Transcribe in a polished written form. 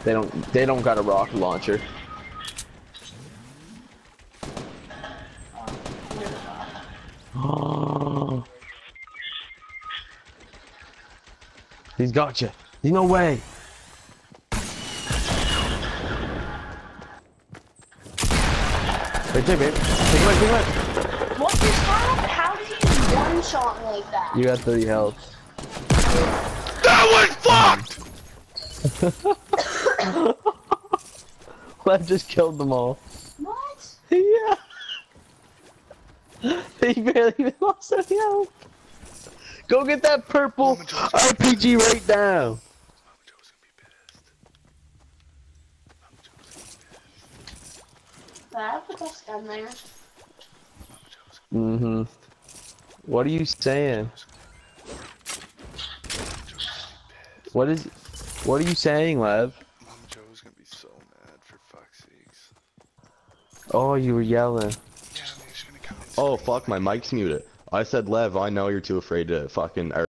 They don't got a rocket launcher. Oh. He's got you. No way. Right there, babe. Take him out, take him out. What just happened? How did he one-shot me like that? You got 30 health. That was fucked! Lev just killed them all. What? Yeah. He barely even lost any health. Go get that purple RPG right now. Mama Joe's gonna be pissed. Mama Joe's gonna be pissed. I have the best gun there. Mama Joe's gonna Mm-hmm. What are you saying? What are you saying, Lev? Mama Joe's gonna be so mad for fuck's sakes. Oh, you were yelling. Yeah, I mean, she's gonna come in. Oh, fuck, my mic's muted. I said, Lev, I know you're too afraid to fucking...